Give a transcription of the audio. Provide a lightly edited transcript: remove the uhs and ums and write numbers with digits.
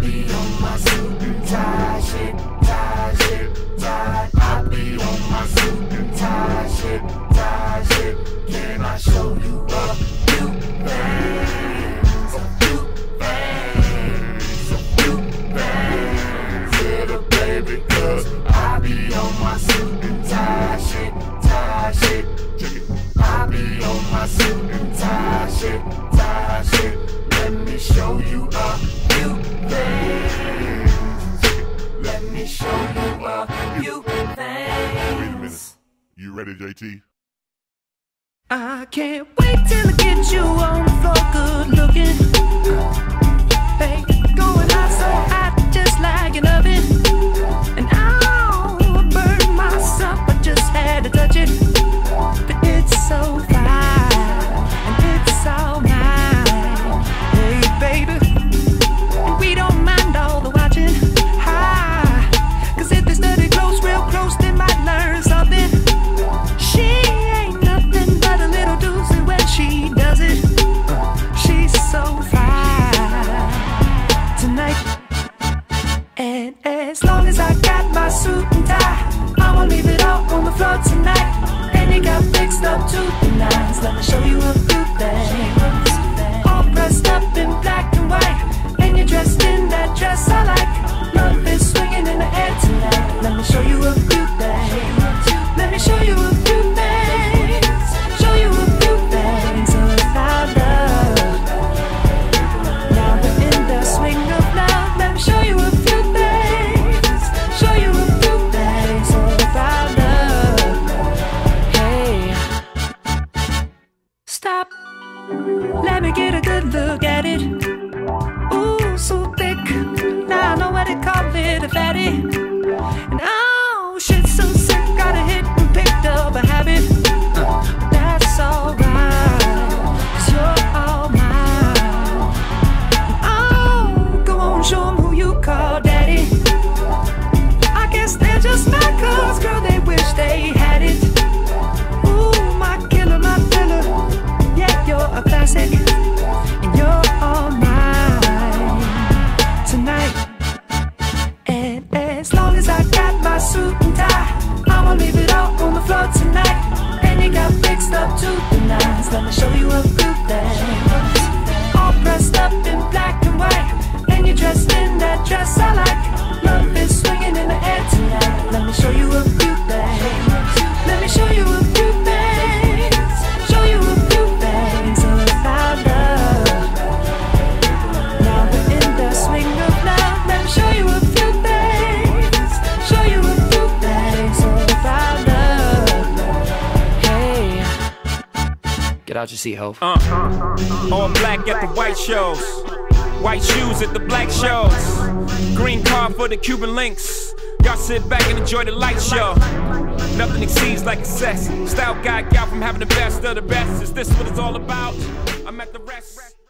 be on my suit and tie shit, tie shit, tie. I be on my suit and tie shit, tie shit. Can I show you a few things? A few things, a few things. Little baby, cause I be on my suit and tie shit, tie shit. Check it. I be on my suit and tie shit, tie shit. Let me show you a few things. Let me show you a few things. Wait a minute. You ready, JT? I can't wait till I get you on the floor, good looking. Hey, going hot, so hot, just like an oven. And I'll burn myself, I just had to touch it. But it's so fine, and it's all mine. Hey, baby, and we don't mind all the watching. Cause if they study close, real close, they might learn something. She ain't nothing but a little doozy when she does it. She's so fine tonight. And as long as I got my suit and tie, I'ma leave it all on the floor tonight. And you got fixed up to the nines. Let me show you a few things. All dressed up in black and white, and you're dressed in that dress I like. Love is swinging in the air tonight. Let me show you a few things. Let me show you a few things. Show you a few things about love. Now we're in the swing of love. Let me show you a few things. Show you a few things about love. Hey, stop. Let me get a good look at it. Ooh, so thick. Now I know what they call it, a fatty. And oh, shit, so sick. Got a hit and picked up a habit. But that's alright, cause you're all mine. Oh, go on, show them who you call daddy. I guess they're just mad cause, girl, they wish they had it. Ooh, my killer, my filler. Yeah, you're a classic, and you're all mine tonight. And as long as I got my suit and tie, I'ma leave it all on the floor tonight. And you got fixed up to the nines. Let me show you a few things. All dressed up in black and white, and you're dressed in that dress I like. Love is swinging in the air tonight. Let me show you a few things. Let me show you a few things. Show you a few things about love. Now we're in the swing of love. Let me show you a few things. Show you a few things about love. Hey, Get out your seat, Hov. All black at the white shows, white shoes at the black shows, green car for the Cuban links. Y'all sit back and enjoy the light show. Nothing exceeds like excess. Style guy gal from having the best of the best. Is this what it's all about? I'm at the rest.